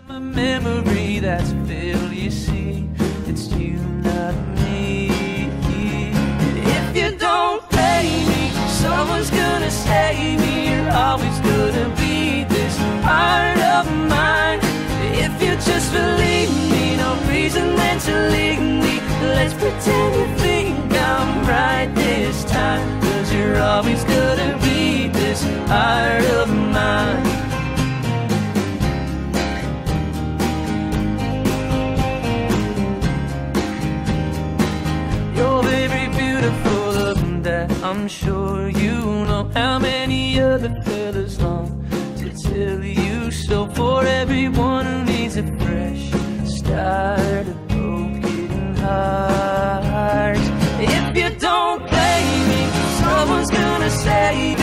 A memory that's filled, you see, it's you, not me. If you don't pay me, someone's gonna save me. You're always gonna be this part of mine. If you just believe me, no reason then to leave me. Let's pretend you think I'm right this time, 'cause you're always gonna be this part of mine. You're very beautiful, of that I'm sure you know. How many other fellas long to tell you so? For everyone who needs a fresh start, a broken heart. If you don't play me, someone's gonna say